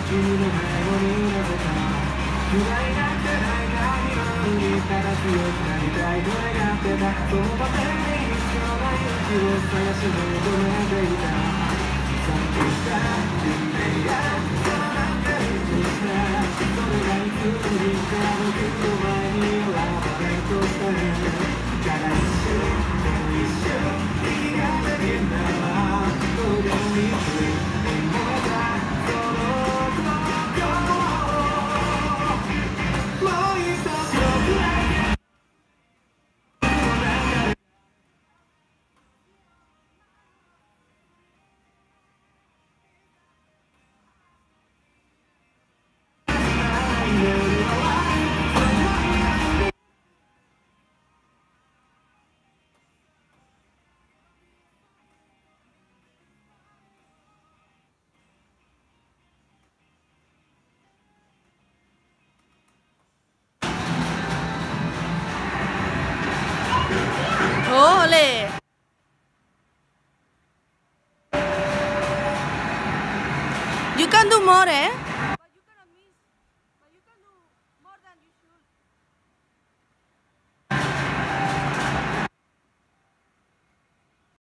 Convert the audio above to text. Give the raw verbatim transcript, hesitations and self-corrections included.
君の背後になぜか不甲斐なくない何もにただ強くなりたいと願ってたそのために必要な勇気を探し求めていた散歩した夢やその中にとしたそれがいつの日か僕の前に現れるとしたねただ一瞬でも一瞬君がだけならどうでもいいと思えたその心もう一度僕ら Ole! You can do more, eh?